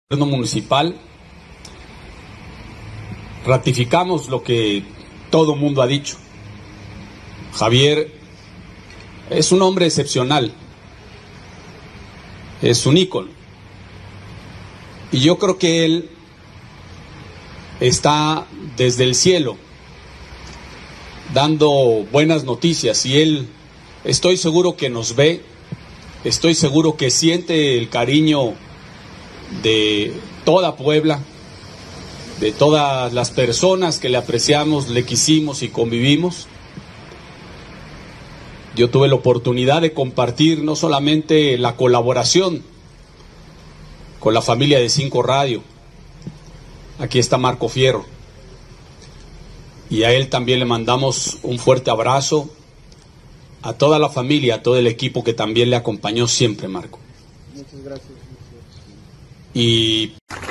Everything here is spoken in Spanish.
Gobierno municipal ratificamos lo que todo mundo ha dicho. Javier es un hombre excepcional, es un ícono, y yo creo que él está desde el cielo dando buenas noticias, y él, estoy seguro que nos ve, estoy seguro que siente el cariño de toda Puebla, de todas las personas que le apreciamos, le quisimos y convivimos. Yo tuve la oportunidad de compartir no solamente la colaboración con la familia de 5 Radio, aquí está Marco Fierro, y a él también le mandamos un fuerte abrazo, a toda la familia, a todo el equipo que también le acompañó siempre, Marco. Muchas gracias. Y